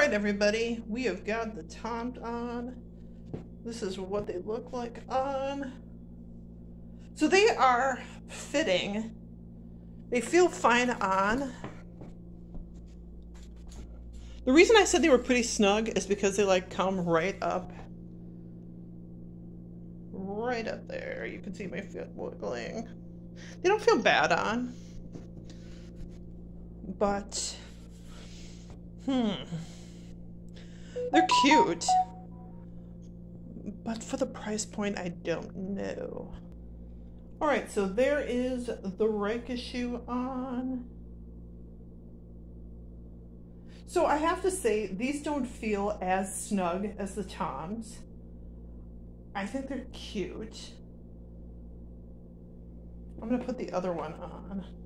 right, everybody, we have got the Toms on. This is what they look like on. So they are fitting. They feel fine on. The reason I said they were pretty snug is because they like come right up there. You can see my foot wiggling. They don't feel bad on, but they're cute. But for the price point, I don't know. All right, so there is the Rika shoe on. So I have to say, these don't feel as snug as the Toms. I think they're cute. I'm gonna put the other one on.